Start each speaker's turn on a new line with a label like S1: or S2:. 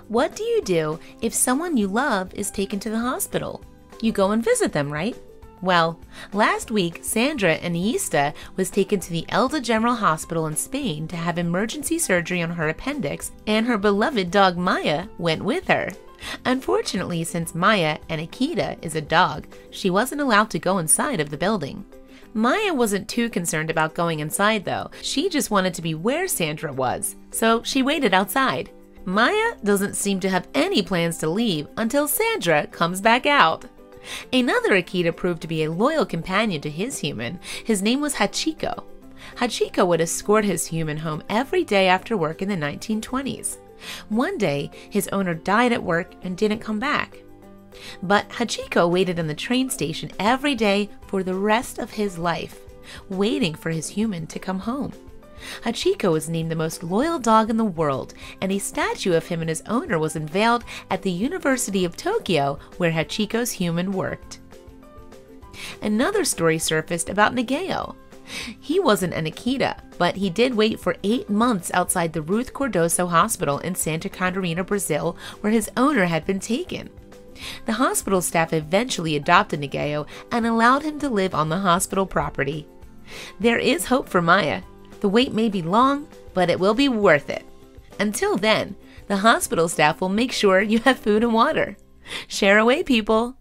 S1: What do you do if someone you love is taken to the hospital? You go and visit them, right? Well, last week, Sandra Iniesta was taken to the Elda General Hospital in Spain to have emergency surgery on her appendix, and her beloved dog Maya went with her. Unfortunately, since Maya, an Akita, is a dog, she wasn't allowed to go inside of the building. Maya wasn't too concerned about going inside though. She just wanted to be where Sandra was, so she waited outside. Maya doesn't seem to have any plans to leave until Sandra comes back out. Another Akita proved to be a loyal companion to his human. His name was Hachiko. Hachiko would escort his human home every day after work in the 1920s. One day, his owner died at work and didn't come back. But Hachiko waited in the train station every day for the rest of his life, waiting for his human to come home. Hachiko was named the most loyal dog in the world, and a statue of him and his owner was unveiled at the University of Tokyo, where Hachiko's human worked. Another story surfaced about Região. He wasn't an Akita, but he did wait for 8 months outside the Ruth Cardoso Hospital in Santa Catarina, Brazil, where his owner had been taken. The hospital staff eventually adopted Região and allowed him to live on the hospital property. There is hope for Maya. The wait may be long, but it will be worth it. Until then, the hospital staff will make sure you have food and water. Share away, people!